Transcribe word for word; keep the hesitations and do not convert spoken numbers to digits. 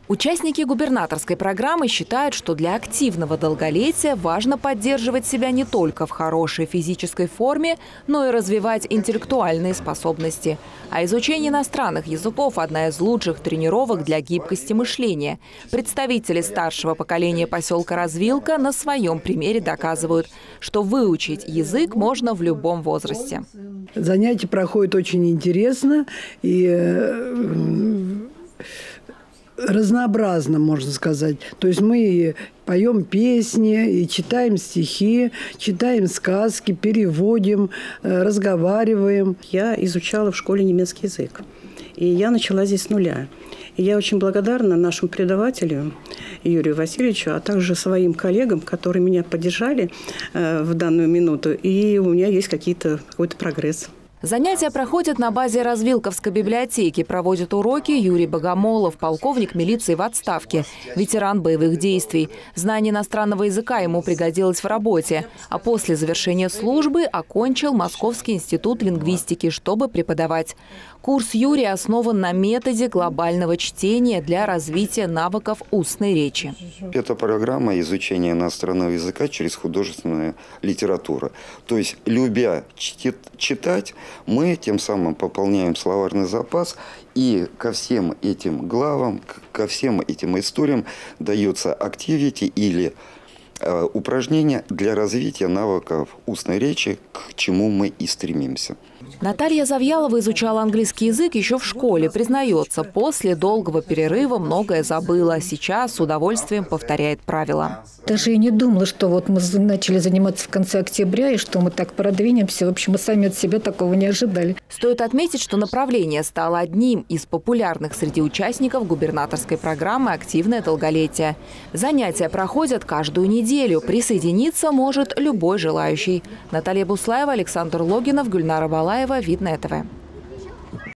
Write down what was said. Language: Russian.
Участники губернаторской программы считают, что для активного долголетия важно поддерживать себя не только в хорошей физической форме, но и развивать интеллектуальные способности. А изучение иностранных языков – одна из лучших тренировок для гибкости мышления. Представители старшего поколения поселка Развилка на своем примере доказывают, что выучить язык можно в любом возрасте. Занятия проходят очень интересно и разнообразно, можно сказать. То есть мы поем песни, и читаем стихи, читаем сказки, переводим, разговариваем. Я изучала в школе немецкий язык. И я начала здесь с нуля. И я очень благодарна нашему преподавателю Юрию Васильевичу, а также своим коллегам, которые меня поддержали э, в данную минуту. И у меня есть какие-то, какой-то прогресс. Занятия проходят на базе Развилковской библиотеки. Проводит уроки Юрий Богомолов, полковник милиции в отставке, ветеран боевых действий. Знание иностранного языка ему пригодилось в работе. А после завершения службы окончил Московский институт лингвистики, чтобы преподавать. Курс Юрия основан на методе глобального чтения для развития навыков устной речи. Это программа изучения иностранного языка через художественную литературу. То есть, любя читать, мы тем самым пополняем словарный запас, и ко всем этим главам, ко всем этим историям дается активити или э, упражнение для развития навыков устной речи, к чему мы и стремимся. Наталья Завьялова изучала английский язык еще в школе. Признается, после долгого перерыва многое забыла. Сейчас с удовольствием повторяет правила. Даже и не думала, что вот мы начали заниматься в конце октября, и что мы так продвинемся. В общем, мы сами от себя такого не ожидали. Стоит отметить, что направление стало одним из популярных среди участников губернаторской программы «Активное долголетие». Занятия проходят каждую неделю. Присоединиться может любой желающий. Наталья Буслаева, Александр Логинов, Гульнара Балаева. Видное ТВ.